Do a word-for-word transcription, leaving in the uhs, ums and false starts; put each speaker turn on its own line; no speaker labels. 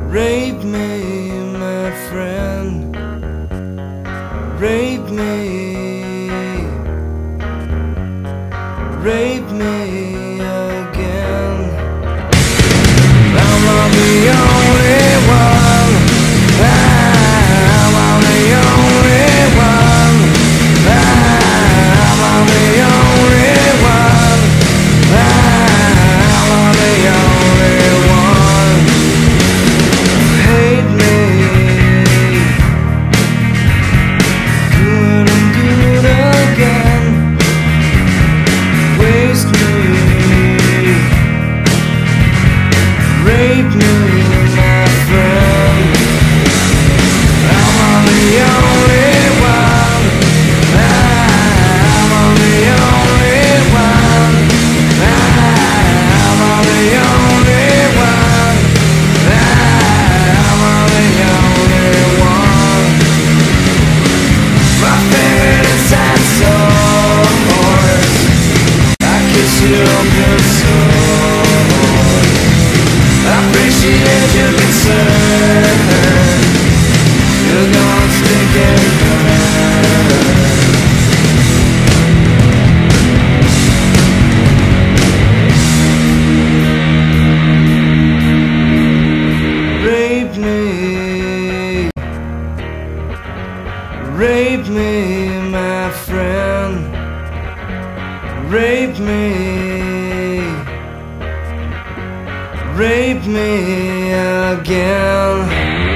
Rape me, my friend. Rape me. Rape me again. I'm not the only one. I'm not the only one. I'm not the only one. I'm not the only one. Hate me. Do it and do it again. Waste me. Rape me, my friend. I'm on the only one. I'm on the only one. I'm on the only one. I'm on the only one. My favorite inside source. I kiss you open source. I appreciate your concern. You're gonna stick and burn. Rape me. Rape me, my friend. Rape me. Rape me again.